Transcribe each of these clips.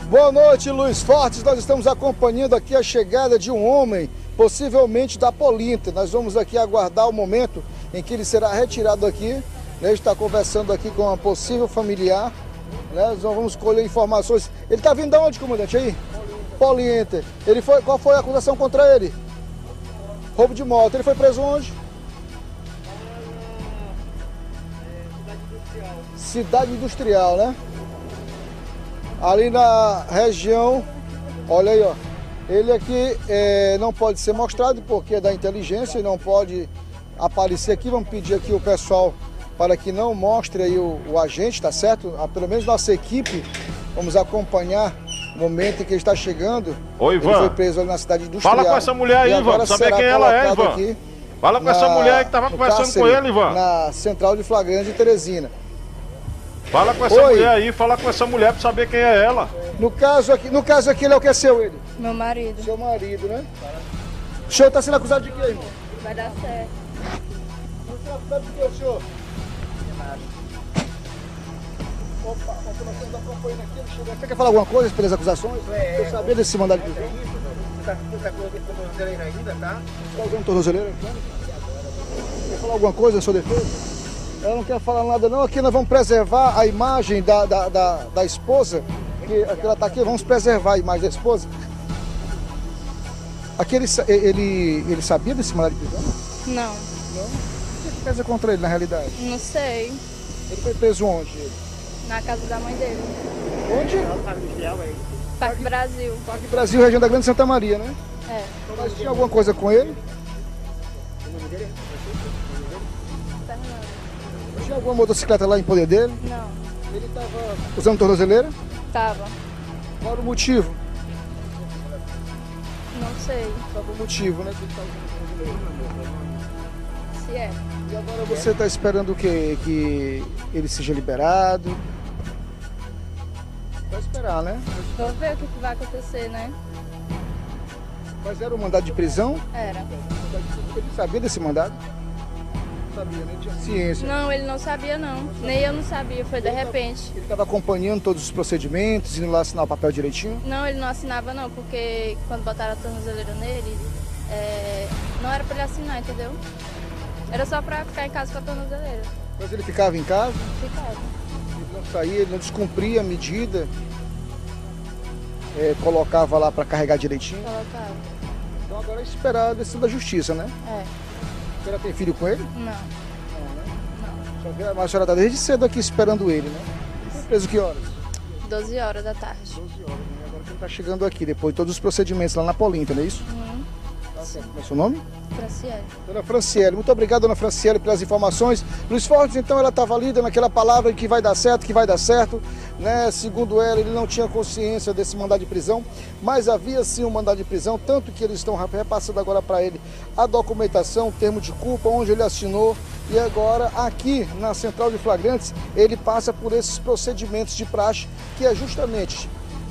Boa noite, Luiz Fortes. Nós estamos acompanhando aqui a chegada de um homem, possivelmente da Polinter. Nós vamos aqui aguardar o momento em que ele será retirado aqui. Ele está conversando aqui com uma possível familiar. Nós vamos colher informações. Ele está vindo de onde, comandante? Aí? Polinter. Qual foi a acusação contra ele? Roubo de moto. Ele foi preso onde? Cidade Industrial, né? Ali na região, olha aí, ó. Ele aqui não pode ser mostrado porque é da inteligência e não pode aparecer aqui. Vamos pedir aqui o pessoal para que não mostre aí o agente, tá certo? Pelo menos nossa equipe, vamos acompanhar o momento em que ele está chegando. Oi, Ivan. Ele foi preso ali na Cidade Industrial. Fala com essa mulher aí, Ivan, saber quem ela é, Ivan. Fala com essa mulher que estava conversando com ele, Ivan. Na Central de Flagrante de Teresina. Fala com essa mulher aí, fala com essa mulher para saber quem é ela. No caso aqui ele é o que é seu, ele? Meu marido. Seu marido, né? O senhor está sendo acusado de quê, irmão? Vai dar certo. Você está acusado de quê, o senhor? Opa, nós estamos acompanhando aqui. Você quer falar alguma coisa pelas acusações? Eu sabia desse mandado de prisão. Você está com tornozeleira ainda, tá? Você está usando tornozeleira? Quer falar alguma coisa na sua defesa? Ela não quer falar nada não. Aqui nós vamos preservar a imagem da esposa. Que ela está aqui, vamos preservar a imagem da esposa. Aqui ele sabia desse mandado de prisão? Não. Não? O que pesa contra ele na realidade? Não sei. Ele foi preso onde? Na casa da mãe dele. Onde? Parque Brasil. Parque Brasil, região da Grande Santa Maria, né? É. Mas tinha alguma coisa com ele? Fernando. Tinha alguma motocicleta lá em poder dele? Não. Ele estava usando tornozeleira? Tava. Qual era o motivo? Não sei. Sabe o motivo, né? Que ele estava usando tornozeleira. Se é. E agora você está esperando o quê? Que ele seja liberado? Vai esperar, né? Vou ver o que vai acontecer, né? Mas era um mandado de prisão? Era. Ele sabia desse mandado? Não sabia, nem tinha ciência. Não, ele não sabia não. Nem eu não sabia, foi de repente. Ele estava acompanhando todos os procedimentos, indo lá assinar o papel direitinho? Não, ele não assinava não, porque quando botaram a tornozeleira nele, não era pra ele assinar, entendeu? Era só pra ficar em casa com a tornozeleira. Mas ele ficava em casa? Ficava. Ele não saía, ele não descumpria a medida, colocava lá para carregar direitinho. Colocava. Então agora é esperar a decisão da justiça, né? É. A senhora tem filho com ele? Não. Não, né? Não. Mas a senhora está desde cedo aqui esperando ele, né? Ele foi preso que horas? 12 horas da tarde. 12 horas, né? Agora que ele está chegando aqui, depois de todos os procedimentos lá na Polinter, não é isso? Tá certo. Como é o seu nome? Franciele. Dona Franciele, muito obrigado, dona Franciele, pelas informações. Luiz Fortes, então, ela estava ali dando aquela palavra que vai dar certo, né? Segundo ela, ele não tinha consciência desse mandado de prisão, mas havia sim um mandado de prisão, tanto que eles estão repassando agora para ele a documentação, o termo de culpa, onde ele assinou, e agora aqui na Central de Flagrantes, ele passa por esses procedimentos de praxe, que é justamente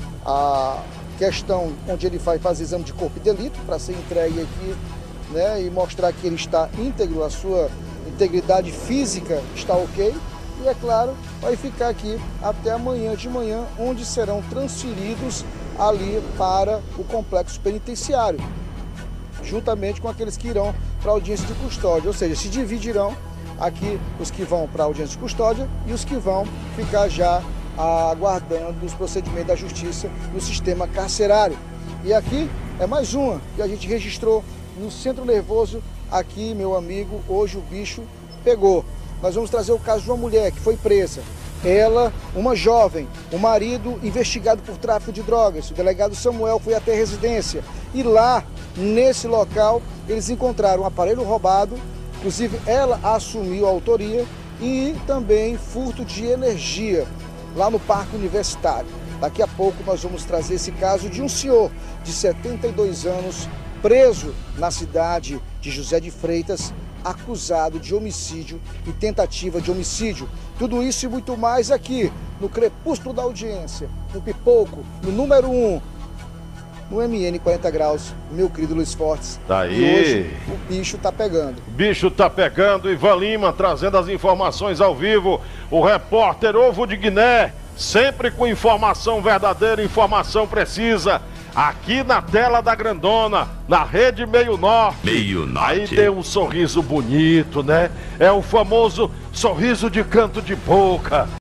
a questão onde ele vai fazer exame de corpo e delito para ser entregue aqui, né, e mostrar que ele está íntegro, a sua integridade física está ok, e é claro, vai ficar aqui até amanhã de manhã, onde serão transferidos ali para o complexo penitenciário, juntamente com aqueles que irão para a audiência de custódia, ou seja, se dividirão aqui os que vão para a audiência de custódia e os que vão ficar já aguardando os procedimentos da justiça no sistema carcerário. E aqui é mais uma que a gente registrou no Centro Nervoso. Aqui, meu amigo, hoje o bicho pegou. Nós vamos trazer o caso de uma mulher que foi presa. Ela, uma jovem, o marido investigado por tráfico de drogas. O delegado Samuel foi até a residência e lá, nesse local, eles encontraram um aparelho roubado. Inclusive, ela assumiu a autoria, e também furto de energia lá no Parque Universitário. Daqui a pouco nós vamos trazer esse caso de um senhor de 72 anos, preso na cidade de José de Freitas, acusado de homicídio e tentativa de homicídio. Tudo isso e muito mais aqui, no Crepúsculo da Audiência, no Pipoco, no número 1, no MN 40 Graus, meu querido Luiz Fortes. Tá aí. E hoje o bicho tá pegando. Bicho tá pegando. Ivan Lima trazendo as informações ao vivo. O repórter Ovo de Guiné sempre com informação verdadeira, informação precisa. Aqui na tela da grandona, na Rede Meio Norte. Meio Norte. Aí dê um sorriso bonito, né? É o famoso sorriso de canto de boca.